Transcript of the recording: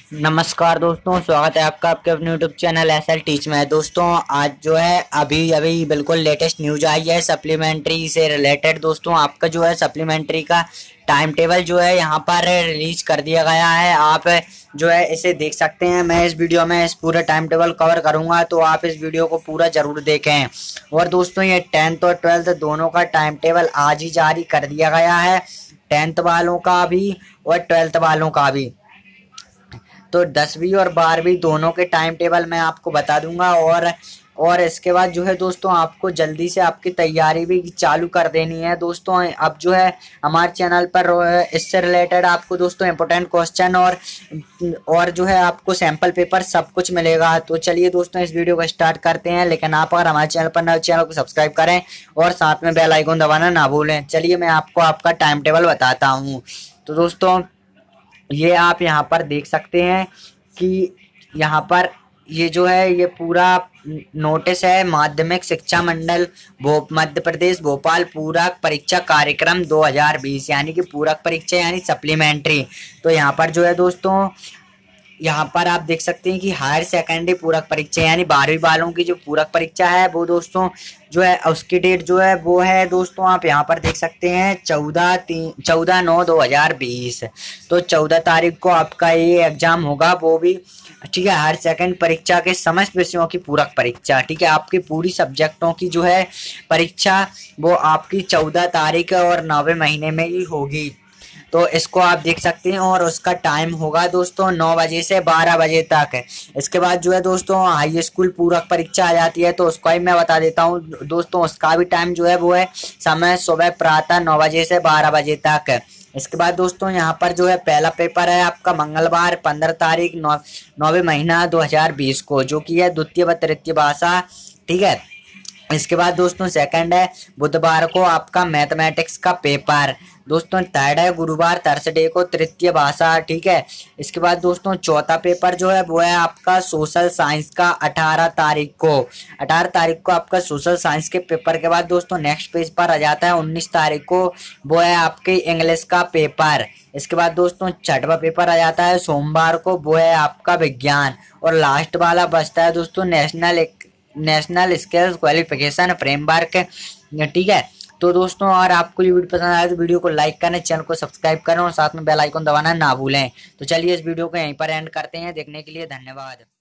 नमस्कार दोस्तों, स्वागत है आपका आपके अपने यूट्यूब चैनल एसएल टीच में। दोस्तों आज जो है अभी अभी बिल्कुल लेटेस्ट न्यूज आई है सप्लीमेंट्री से रिलेटेड। दोस्तों आपका जो है सप्लीमेंट्री का टाइम टेबल जो है यहाँ पर रिलीज कर दिया गया है। आप जो है इसे देख सकते हैं। मैं इस वीडियो में इस पूरे टाइम टेबल कवर करूंगा, तो आप इस वीडियो को पूरा जरूर देखें। और दोस्तों ये 10th और 12th दोनों का टाइम टेबल आज ही जारी कर दिया गया है, 10th वालों का भी और 12th वालों का भी। तो 10वीं और 12वीं दोनों के टाइम टेबल मैं आपको बता दूंगा। और इसके बाद जो है दोस्तों आपको जल्दी से आपकी तैयारी भी चालू कर देनी है। दोस्तों अब जो है हमारे चैनल पर इससे रिलेटेड आपको दोस्तों इम्पोर्टेंट क्वेश्चन और जो है आपको सैंपल पेपर सब कुछ मिलेगा। तो चलिए दोस्तों इस वीडियो को स्टार्ट करते हैं। लेकिन आप अगर हमारे चैनल पर नए, चैनल को सब्सक्राइब करें और साथ में बेल आइकन दबाना ना भूलें। चलिए मैं आपको आपका टाइम टेबल बताता हूँ। तो दोस्तों ये आप यहाँ पर देख सकते हैं कि यहाँ पर ये जो है ये पूरा नोटिस है। माध्यमिक शिक्षा मंडल मध्य प्रदेश भोपाल पूरक परीक्षा कार्यक्रम 2020 यानी कि पूरक परीक्षा यानी सप्लीमेंट्री। तो यहाँ पर जो है दोस्तों यहाँ पर आप देख सकते हैं कि हायर सेकेंडरी पूरक परीक्षा यानी 12वीं वालों की जो पूरक परीक्षा है वो दोस्तों जो है उसकी डेट जो है वो है दोस्तों आप यहाँ पर देख सकते हैं 14/9/2020। तो 14 तारीख को आपका ये एग्जाम होगा, वो भी ठीक है हायर सेकेंड परीक्षा के समस्त विषयों की पूरक परीक्षा। ठीक है, आपकी पूरी सब्जेक्टों की जो है परीक्षा वो आपकी 14 तारीख और 9वें महीने में ही होगी। तो इसको आप देख सकते हैं और उसका टाइम होगा दोस्तों 9 बजे से 12 बजे तक। इसके बाद जो है दोस्तों हाई स्कूल पूरक परीक्षा आ जाती है, तो उसका ही मैं बता देता हूँ दोस्तों। उसका भी टाइम जो है वो है समय सुबह प्रातः 9 बजे से 12 बजे तक। इसके बाद दोस्तों यहाँ पर जो है पहला पेपर है आपका मंगलवार 15 तारीख 9वें महीना 2020 को, जो कि है द्वितीय व तृतीय भाषा। ठीक है, इसके बाद दोस्तों सेकंड है बुधवार को आपका मैथमेटिक्स का पेपर। दोस्तों थर्ड है गुरुवार थर्सडे को तृतीय भाषा। ठीक है, इसके बाद दोस्तों चौथा पेपर जो है वो है आपका सोशल साइंस का 18 तारीख को। 18 तारीख को आपका सोशल साइंस के पेपर के बाद दोस्तों नेक्स्ट पेज पर आ जाता है 19 तारीख को, वो है आपके इंग्लिश का पेपर। इसके बाद दोस्तों छठवां पेपर आ जाता है सोमवार को, वो है आपका विज्ञान। और लास्ट वाला बचता है दोस्तों नेशनल स्किल्स क्वालिफिकेशन फ्रेमवर्क। ठीक है, तो दोस्तों अगर आपको ये वीडियो पसंद आया तो वीडियो को लाइक करें, चैनल को सब्सक्राइब करें और साथ में बेल आइकन दबाना ना भूलें। तो चलिए इस वीडियो को यहीं पर एंड करते हैं। देखने के लिए धन्यवाद।